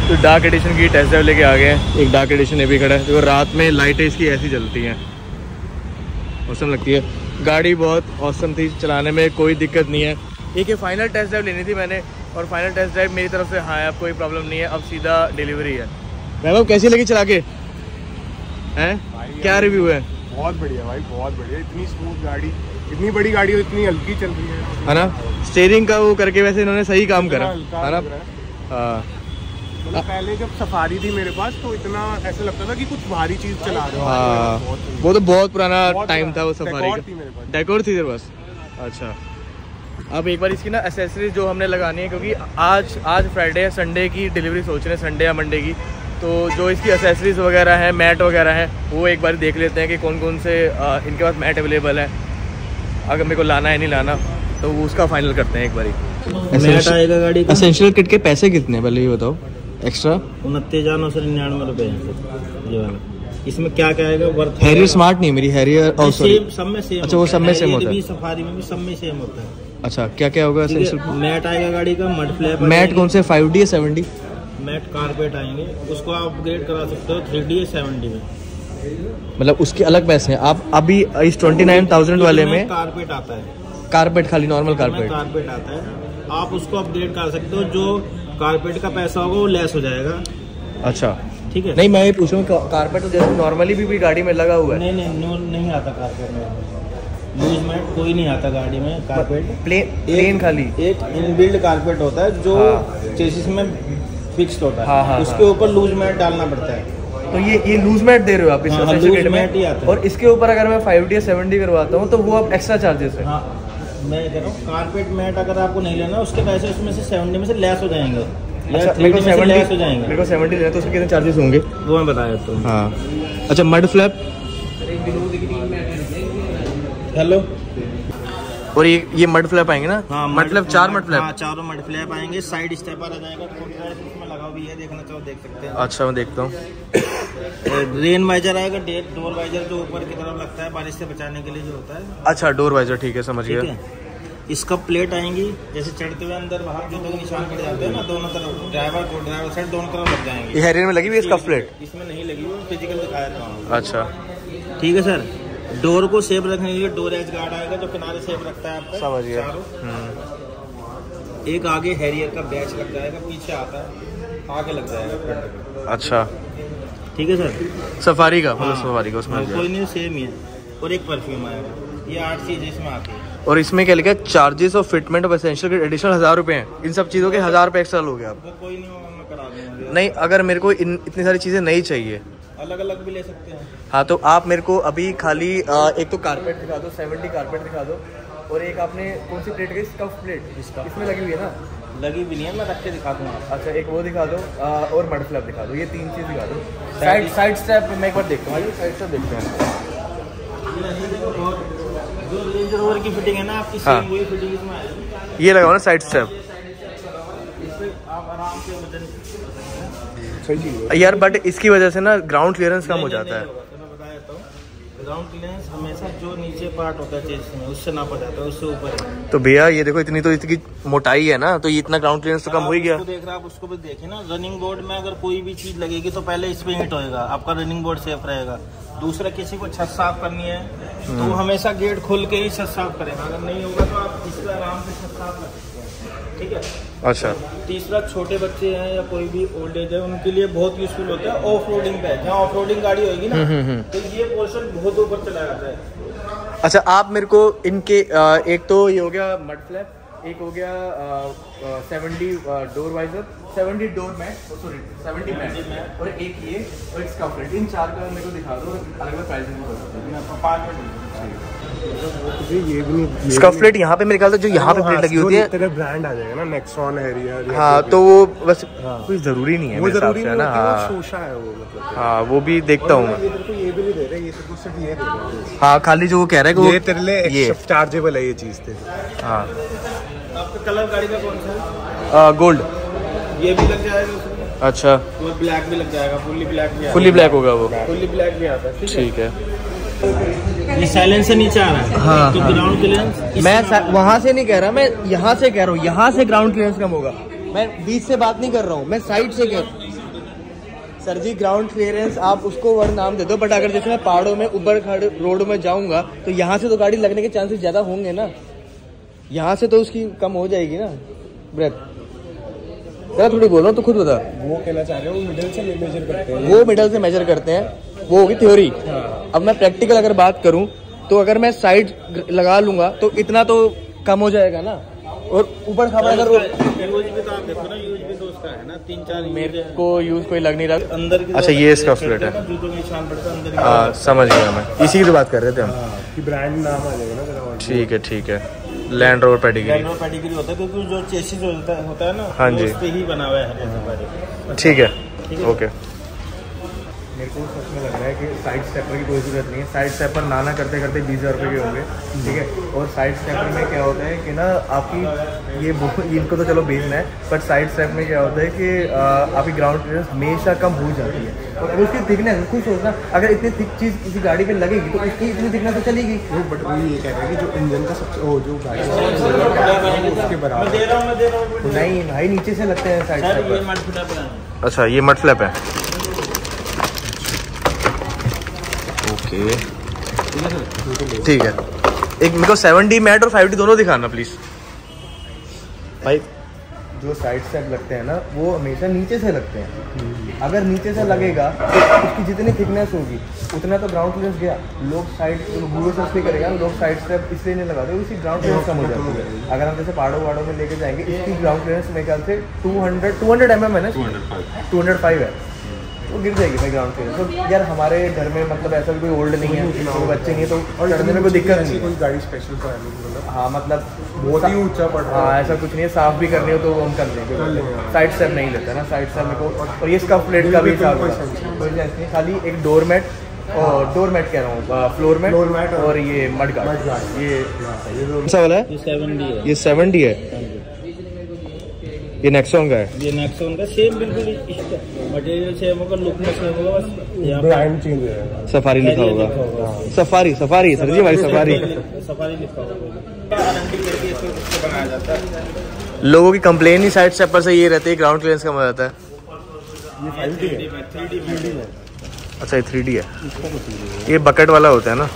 तो dark edition की test drive लेके आ गए हैं। एक डार्क एडिशन ये भी खड़ा है। तो रात में लाइटें इसकी ऐसी जलती हैं, औसम लगती है। गाड़ी बहुत औसम थी, चलाने में कोई दिक्कत नहीं है। एक ये फाइनल टेस्ट ड्राइव लेनी थी मैंने, और फाइनल टेस्ट ड्राइव मेरी तरफ से हाँ है, अब कोई प्रॉब्लम नहीं है, अब सीधा डिलीवरी है। वैभव कैसी लगी चला के हैं? क्या रिव्यू है? बहुत बढ़िया भाई, बहुत बढ़िया। इतनी स्मूथ गाड़ी, इतनी बड़ी गाड़ी और इतनी हल्की चल रही है ना। स्टीयरिंग का वो करके वैसे इन्होंने सही काम करा है ना। हाँ, मतलब पहले जब सफारी थी मेरे पास तो इतना ऐसा लगता था कि कुछ भारी चीज चला रहे हो। हाँ, वो तो बहुत पुराना टाइम था वो सफारी का। डेकोर थी तेरे पास? अच्छा। अब एक बार इसकी ना एसेसरीज जो हमने लगानी है, क्योंकि आज फ्राइडे है, संडे की डिलीवरी सोच रहे हैं, संडे या मंडे की। तो जो इसकी एसेसरीज वगैरह है, मैट वगैरह है, वो एक बार देख लेते हैं कि कौन कौन से इनके पास मैट अवेलेबल है। अगर मेरे को लाना है नहीं लाना तो वो उसका फाइनल करते हैं एक बारी। मैट आएगा गाड़ी का। एसेंशियल किट के पैसे कितने हैं पहले ये बताओ? एक्स्ट्रा 29,999 रुपए है। इसमें क्या क्या आएगा? वर्थ हैरियर स्मार्ट नहीं, मेरी हैरियर सब में सेम। अच्छा, वो सब में सेम होता है। सफारी में भी सब में सेम होता है। अच्छा, क्या क्या होगा एसेंशियल? मैट आएगा गाड़ी का, मड फ्लैप। मैट कौन से 5D या 7D? मैट कारपेट आएंगे, उसको आप अपग्रेड करा सकते हो 3D या 7D में। मतलब उसके अलग पैसे हैं। आप अभी इस 29,000 वाले में कारपेट आता है, कारपेट खाली नॉर्मल कारपेट आता है, आप उसको अपग्रेड कर सकते हो। जो कारपेट का पैसा होगा वो लेस हो जाएगा। अच्छा, ठीक है। नहीं मैं ये पूछ रहा हूँ, कारपेट तो जैसे नॉर्मली भी गाड़ी में लगा हुआ है। नहीं आता कारपेट में। लूज मैट कोई नहीं आता गाड़ी में। कारपेट प्लेन खाली एक इनबिल्ड कारपेट होता है जो चेसिस में फिक्स्ड होता है। हाँ, उसके ऊपर लूज मैट डालना पड़ता है। तो ये लूज मैट दे रहे हो आप इस लूज मैट ही आता है। और इसके ऊपर अगर मैं 5D या 7D करवाता हूँ तो वो आप एक्स्ट्रा चार्जेस है? हाँ, मैं कह रहा हूँ कारपेट मैट अगर आपको नहीं लेना उसके पैसे उसमें से 7D में से लेस हो जाएंगे। अच्छा, मेरे को 70 लेना तो उसके कितने चार्जेस होंगे वो मैं बताया तो। हाँ, अच्छा। मड फ्लैप हेलो, और ये मड फ्लैप आएंगे ना? हाँ, मड फ्लैप 4 मड फ्लैप। हाँ, चारों मड फ्लैप आएंगे। साइड स्टेपर आ जाएगा, इसमें लगा भी है, देखना चाहो देख सकते हैं। अच्छा, मैं देखता हूँ। रेन वाइजर आएगा, डोर वाइजर जो ऊपर की तरफ लगता है बारिश से बचाने के लिए जो होता है। अच्छा, डोर वाइजर, ठीक है, समझ गया। इसका प्लेट आएंगी, जैसे चढ़ते हुए अंदर बाहर जो लोग निशान पड़ जाते हैं ना, दोनों तरफ ड्राइवर साइड दोनों तरफ लग जाएंगे। ये हैरियर में लगी हुई है इसका प्लेट? इसमें नहीं लगी हुई, फिजिकल दिखाया था। अच्छा, ठीक है सर। डोर को सेफ रखने के लिए डोर एज गार्ड आएगा जो किनारे सेफ रखता है आपका। समझ गया। एक आगे हैरियर का बैच लग जाएगा, पीछे आता है, आगे लग जाएगा। अच्छा, ठीक है सर। सफारी का मतलब सफारी का उसमें कोई नहीं, सेम ही है। और एक परफ्यूम आएगा। ये 8 चीजें इसमें आती है। और इसमें क्या लिखा है? Charges of fitment of essential kit additional 1000 रुपए हैं। इन सब चीज़ों के 1000 रुपए एक्स्ट्रा लोगे आप? कोई नहीं होगा, मैं करा दूंगा। नहीं, अगर मेरे को इतनी सारी चीज़ें नहीं चाहिए, अलग अलग भी ले सकते हैं। हाँ, तो आप मेरे को अभी खाली एक तो कारपेट दिखा दो, 70 कारपेट दिखा दो, और एक आपने कौन सी प्लेट गई? स्कफ प्लेट इसमें लगी हुई है ना? लगी भी नहीं है, मैं रख के दिखा दूंगा। अच्छा, एक वो दिखा दो, और मड फ्लैप दिखा दो। ये 3 चीज़ दिखा दो। साइड स्टेप मैं एक बार देखता हूँ। साइड स्टेप देखते हैं। जो रेंज रोवर की फिटिंग है ना आपकी, सेम वही फिटिंग इसमें आएगी। ये लगाओ ना साइड स्टेप। आप आराम से वजन यार, बट इसकी वजह से ना ग्राउंड क्लियरेंस कम हो जाता है। मैं बता देता हूँ, ग्राउंड क्लियरेंस हमेशा जो नीचे पार्ट होता है चेस्ट में उससे नापा जाता है, उससे ऊपर। तो भैया ये देखो, इतनी तो इसकी मोटाई है ना, तो ये इतना ग्राउंड क्लियरेंस तो कम हो ही गया। देख रहे आप उसको भी देखें ना। रनिंग बोर्ड में अगर कोई भी चीज लगेगी तो पहले इस पे हिट होएगा, आपका रनिंग बोर्ड सेफ रहेगा। दूसरा, किसी को छत साफ करनी है तो वो हमेशा गेट खोल के ही छत साफ करेगा। अगर नहीं होगा तो आप इस पर आराम से छत साफ कर सकते हैं। ठीक है। अच्छा। तीसरा, छोटे बच्चे हैं या कोई भी ओल्ड एज है, उनके लिए बहुत यूजफुल होता है ऑफ रोडिंग पे। जहाँ ऑफ रोडिंग गाड़ी होगी ना, तो ये पोर्शन बहुत ऊपर चला जाता है। अच्छा, आप मेरे को इनके एक तो ये हो गया मड फ्लैप, एक हो गया 70 door visor, 70 door mat, sorry 70 mat, और एक ये और एक स्कफ प्लेट। इन 4 का मेरे को दिखा दो, अलग अलग प्राइस में। ये भी नहीं, स्कफ प्लेट यहाँ पे मेरे ख्याल से जो यहाँ पे प्लेट लगी होती है, तेरा ब्रांड आ जाएगा ना, नेक्सॉन, हैरियर। हाँ, तो वो बस कोई जरूरी नहीं है, वो जरूरी है ना। हाँ, शोशा है वो, मतलब। हाँ, वो भी देखता हूँ मैं। ये भी नहीं दे रहे, ये तो सिर्फ ये दे रहे। हाँ, खाली जो वो कह रहा है कि ये तेरे लिए चार्जेबल है ये चीज थे। हाँ। आपका कलर गाड़ी का कौन सा है? गोल्ड। ये भी लग जाएगा। अच्छा, वो ब्लैक भी लग जाएगा, फुल्ली ब्लैक भी। फुल्ली ब्लैक होगा वो? फुल्ली ब्लैक भी आता है। ठीक है। ये साइलेंस से नीचे आ रहा है। हाँ, तो ग्राउंड क्लियरेंस मैं वहाँ से नहीं कह रहा, मैं यहाँ से कह रहा हूँ। यहाँ से ग्राउंड क्लियरेंस कम होगा। मैं बीच से बात नहीं कर रहा हूँ, मैं साइड से कह रहा हूँ। सर जी ग्राउंड क्लियरेंस आप उसको वर्ड नाम दे दो, बट अगर जैसे मैं पहाड़ों में ऊपर खड़े रोड में जाऊंगा तो यहाँ से तो गाड़ी लगने के चांसेस ज्यादा होंगे ना, यहाँ से तो उसकी कम हो जाएगी ना ब्रेथ। सर थोड़ी बोल रहा हूँ तो खुद बता। वो कहना चाह रहे हो मिडिल से मेजर करते हैं, वो मिडल से मेजर करते हैं, वो होगी थ्योरी। अब मैं प्रैक्टिकल अगर बात करूं तो अगर मैं साइड लगा लूंगा तो इतना तो कम हो जाएगा ना, और ऊबड़ खाबड़ अगर यूज भी तो आप देखो ना, यूज भी तो उसका है ना 3-4 मेरे को यूज कोई लग नहीं रहा अंदर की। अच्छा ये इसका स्प्लिट है, जूतों के निशान पड़ता है अंदर। हाँ समझ गया मैं, इसी की तो बात कर रहे थे हम। कि ब्रांड नाम आ जाएगा ना तेरा। ठीक है ठीक है, लैंड रोवर पेडिग्री होता है क्योंकि जो चेसिस होता है ना, हाँ जी, उस पे ही बना हुआ है। ठीक है ओके। मेरे को सच में लग रहा है कि साइड स्टेपर की कोई ज़रूरत नहीं है। साइड स्टेपर नाना करते करते 20,000 रुपये के होंगे, ठीक है। और साइड स्टेपर में क्या होता है कि ना आपकी ये इनको तो चलो बेचना है, बट साइड स्टेप में क्या होता है कि आपकी ग्राउंड क्लियरेंस हमेशा कम हो जाती है। और उसकी थिकनेस खुद सोचना, अगर इतनी थिक चीज़ किसी गाड़ी पे लगेगी तो इसकी इतनी थिकनेस तो चलेगी। बट वो ये कह रहे हैं कि जो इंजन का सबसे जो गाड़ी उसके बराबर नहीं भाई, नीचे से लगते हैं साइड स्टेपर। अच्छा ये मड फ्लैप है, ओके ठीक है। एक मेरे को 7D मैट और 5D दोनों दिखाना प्लीज भाई। जो साइड स्टेप लगते हैं ना वो हमेशा नीचे से लगते हैं। अगर नीचे से लगेगा तो उसकी जितनी थिकनेस होगी उतना तो ग्राउंड क्लियरेंस गया। लोग साइड गूगल सर्च भी करेगा, लोग साइड स्टेप इसलिए नहीं लगाते, उसकी ग्राउंड क्लियरेंस कम हो जाती है। अगर हम जैसे पहाड़ों में लेके जाएंगे, इसकी ग्राउंड क्लियरेंस मेरे ख्याल से 200 mm है ना, 205 है, वो गिर जाएगी भाई ग्राउंड क्लियरेंस। तो यार हमारे घर में मतलब ऐसा कोई ओल्ड नहीं है, कोई बच्चे नहीं है, तो चढ़ने में कोई दिक्कत नहीं है। कोई गाड़ी स्पेशल का है, हाँ मतलब बहुत ही ऊंचा पड़ रहा है। हाँ ऐसा कुछ नहीं है, साफ भी करनी हो तो हम कर देंगे। साइड स्टेप नहीं लेता ना, साइड स्टेप को। और ये इसका प्लेट का भी हिसाब कोई सेंस नहीं, खाली एक डोर मैट कह रहा हूँ, फ्लोर मैट और ये मड गार्ड। ये कौन सा वाला है? ये 7D है। ये नेक्सॉन का है। ये नेक्सॉन का सेम बिल्कुल मटेरियल सेम होगा, लुक में सेम होगा, बस ब्रांड चेंज है। सफारी लिखा होगा, सफारी सर जी हमारी सफारी लिखा होगा। गारंटी करके इसको बनाया जाता है। लोगों की कंप्लेन ही साइड स्टेपर से ये रहती है, ग्राउंड क्लियरेंस कम हो जाता है। ये 5D है, 3D में। अच्छा ये 3D है, ये बकेट वाला होता है ना।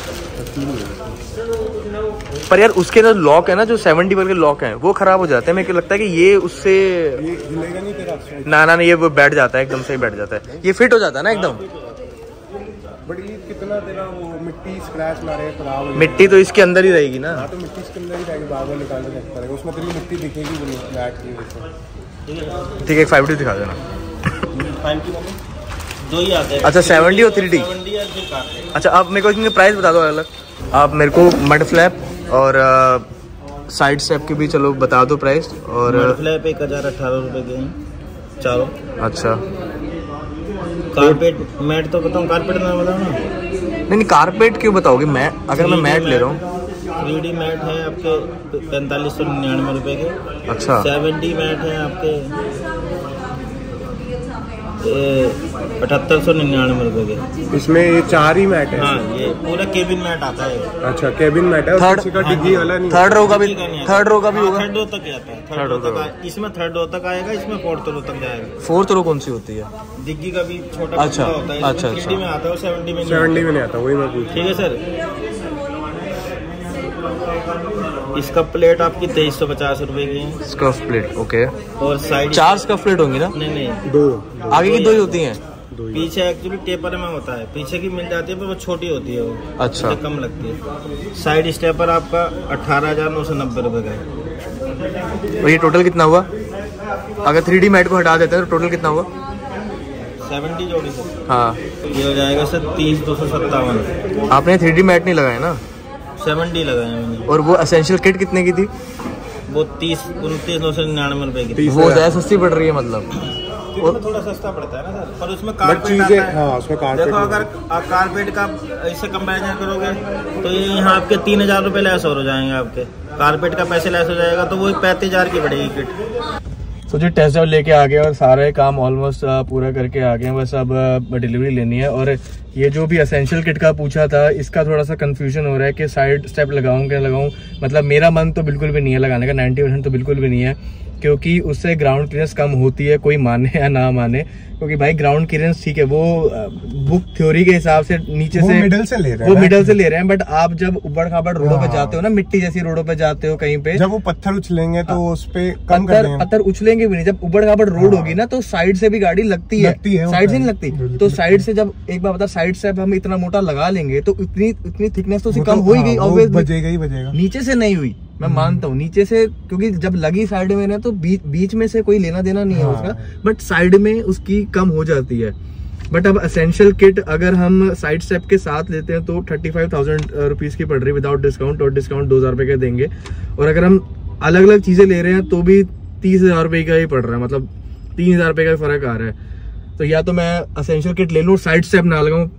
पर यार उसके जो लॉक है ना, जो 7D वाले लॉक हैं वो खराब हो जाते हैं। मेरे को लगता है कि ये उससे हिलेगा नहीं तेरा। ना ये वो बैठ जाता है, एकदम सही बैठ जाता है, ये फिट हो जाता है ना एकदम। बट ये कितना तेरा वो मिट्टी स्क्रैच मारे खराब, मिट्टी तो इसके अंदर ही रहेगी ना। हाँ तो मिट्टी इसके अंदर ही रहेगी, बार बार निकालने लगता रहेगा, उसमें तेरी मिट्टी दिखेगी भी नहीं बैठ की वजह से। ठीक है 5D दिखा देना। 5D दो ही आते हैं। अच्छा 7D और 3D। अच्छा आप मेरे को इसमें प्राइस बता दो अलग। आप मेरे को मड फ्लैप और साइड स्टेप के भी चलो बता दो प्राइस। और मड फ्लैप 1018 रुपए के हैं चारों। अच्छा कारपेट मैट तो बताऊँ, कारपेट ना बताऊँ ना। नहीं कारपेट क्यों बताओगे? मैं अगर मैं मैट ले रहा हूँ 3D मैट है आपके 4599 रुपए के। अच्छा 7D मैट है आपके 7899 रुपए के। इसमें ये 4 ही मैट है। हाँ ये पूरा केबिन मैट आता है। अच्छा केबिन मैट है, थर्ड का डिग्गी वाला नहीं। थर्ड रो का भी होगा। थर्ड रो तक आता है, थर्ड रो तक। इसमें थर्ड रो तक आएगा, इसमें फोर्थ रो तक जाएगा। फोर्थ रो कौन सी होती है? डिग्गी का भी छोटा अच्छा होता है। अच्छा 3D में आता है, 7D में 7D में नहीं आता, वही मैं पूछ। ठीक है सर। इसका प्लेट आपकी 2350 रुपए की है। Scuff plate okay. और साइड 4 स्कफ प्लेट होंगी ना? नहीं दो आगे की 2 ही होती हैं। पीछे एक्चुअली टेपर में होता है, पीछे की मिल जाती है पर वो छोटी होती है, वो अच्छा कम लगती है। साइड स्टेपर आपका 18,990 रुपए का है। और ये टोटल कितना हुआ? अगर 3D मैट को हटा देते हैं तो टोटल कितना हुआ? 70 जोड़ी से। हाँ ये हो जाएगा सर 30,257। आपने 3D मैट नहीं लगाया ना? 7D लगाया मैंने। और वो एसेंशियल किट कितने की थी? वो 29,999 रुपए की थी। वो ज्यादा सस्ती पड़ रही है मतलब? और थोड़ा सस्ता पड़ता है ना सर, पर उसमें कारपेट आता है। हाँ उसमें कारपेट। देखो अगर आप कारपेट का इससे कंपैरिजन करोगे तो ये यहाँ आपके 3,000 रुपए लेस और हो जाएंगे। आपके कारपेट का पैसे लेस हो जाएगा तो वो 35,000 की पड़ेगी किट। तो जी टेस्ट ड्राइव लेके आ गए और सारे काम ऑलमोस्ट पूरा करके आ गए, बस अब डिलीवरी लेनी है। और ये जो भी एसेंशियल किट का पूछा था, इसका थोड़ा सा कंफ्यूजन हो रहा है कि साइड स्टेप लगाऊं क्या लगाऊं। मतलब मेरा मन तो बिल्कुल भी नहीं है लगाने का, 90% तो बिल्कुल भी नहीं है, क्योंकि उससे ग्राउंड क्लियरेंस कम होती है, कोई माने या ना माने। क्योंकि भाई ग्राउंड क्लियरेंस ठीक है, वो बुक थ्योरी के हिसाब से नीचे से मिडल से ले रहे हैं, वो मिडल से ले रहे हैं। बट आप जब उबड़ खाबड़ रोडों पे जाते हो ना, मिट्टी जैसी रोडों पे जाते हो कहीं पे, जब वो पत्थर उछलेंगे तो उस पे पत्थर उछलेंगे भी नहीं। जब उबड़ खाबड़ रोड होगी ना तो साइड से भी गाड़ी लगती है साइड से नहीं लगती। तो साइड से जब एक बार बता, साइड से हम इतना मोटा लगा लेंगे तो इतनी थिकनेस तो कम हो ही गई, ऑब्वियस बजेगा ही बजेगा। नीचे से नहीं हुई, मैं मानता हूँ नीचे से, क्योंकि जब लगी साइड में ना तो बीच में से कोई लेना देना नहीं है उसका, बट साइड में उसकी कम हो जाती है। बट अब एसेंशियल किट अगर हम साइड स्टेप के साथ लेते हैं तो 35,000 रुपीज की पड़ रही है विदाउट डिस्काउंट, और डिस्काउंट 2,000 रुपए के देंगे। और अगर हम अलग अलग चीजें ले रहे हैं तो भी 30,000 रुपए का ही पड़ रहा है, मतलब 3,000 रुपए का फर्क आ रहा है। तो या तो मैं एसेंशियल किट ले लूँ, साइड स्टेप ना लगाऊं,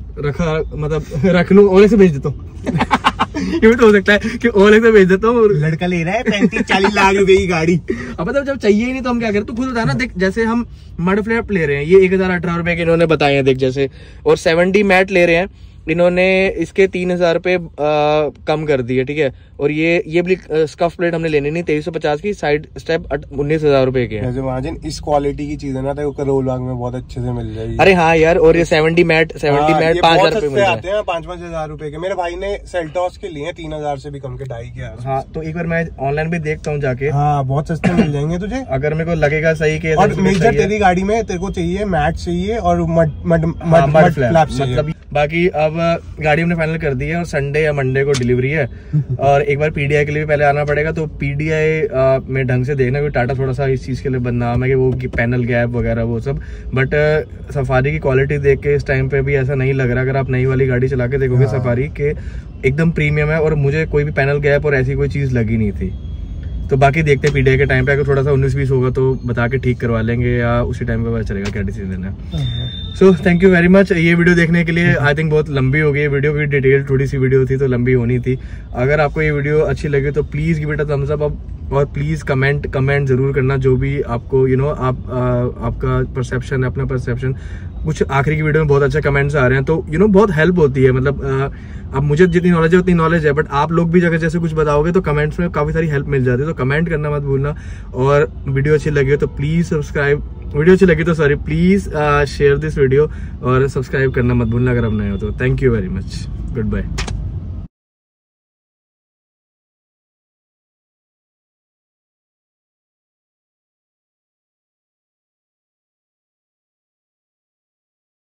रख लूं, ओले से भेज देता हूँ। ये भी तो हो सकता है कि ओले से भेज देता हूँ। लड़का ले रहा है 35-40 लाख रुपए की गाड़ी। अब मतलब जब चाहिए ही नहीं तो हम क्या करें, तो खुद बता ना। देख जैसे हम मड फ्लैप ले रहे हैं, ये 1,018 रुपए के इन्होंने बताए हैं, देख जैसे, और 70 मैट ले रहे हैं इन्होंने, इसके 3,000 रुपए कम कर दिए, ठीक है। और ये भी स्कफ प्लेट हमने लेनी नहीं, 2350 की, साइड स्टेप 19,000 रुपए के हैं। इस क्वालिटी की चीज है ना तो करोल बाग में बहुत अच्छे से मिल जाएगी। अरे हाँ यार, और ये 70 मैट 5,000 रुपए मिल आते हैं, 5,000 रुपए के। मेरे भाई ने सेल्टॉस के लिए 3,000 से भी कम के डाई किया। हाँ, तो एक बार मैं ऑनलाइन भी देखता हूँ जाके। हाँ, बहुत सस्ते मिल जाएंगे तुझे अगर मेरे को लगेगा सही के। और मेजर तेरी गाड़ी में तेरे को चाहिए मैट चाहिए और मड फ्लैप मतलब। बाकी अब गाड़ी हमने फाइनल कर दी है और संडे या मंडे को डिलीवरी है। और एक बार पीडीआई के लिए पहले आना पड़ेगा, तो पीडीआई में ढंग से देखना, क्योंकि टाटा थोड़ा सा इस चीज के लिए बदनाम है कि वो पैनल गैप वगैरह वो सब। बट सफारी की क्वालिटी देख के इस टाइम पे भी ऐसा नहीं लग रहा। अगर आप नई वाली गाड़ी चला के देखोगे सफारी के, एकदम प्रीमियम है, और मुझे कोई भी पैनल गैप और ऐसी कोई चीज लगी नहीं थी। तो बाकी देखते हैं पीडीआई के टाइम पे, अगर थोड़ा सा 19-20 होगा तो बता के ठीक करवा लेंगे, या उसी टाइम पे पता चलेगा क्या डिसीजन है। So thank you very much ये वीडियो देखने के लिए। आई थिंक बहुत लंबी हो गई है वीडियो की, डिटेल थोड़ी सी वीडियो थी तो लंबी होनी थी। अगर आपको ये वीडियो अच्छी लगी तो please give it a thumbs up, और प्लीज कमेंट जरूर करना जो भी आपको आपका परसेप्शन है, अपना परसेप्शन। कुछ आखिरी की वीडियो में बहुत अच्छे कमेंट्स आ रहे हैं, तो बहुत हेल्प होती है। मतलब अब मुझे जितनी नॉलेज है उतनी नॉलेज है, बट आप लोग भी अगर जैसे कुछ बताओगे तो कमेंट्स में काफी सारी हेल्प मिल जाती है। तो कमेंट करना मत भूलना, और वीडियो अच्छी लगी हो तो please subscribe, please share this video, और सब्सक्राइब करना मत भूलना अगर आप नए हो तो। Thank you very much, good bye.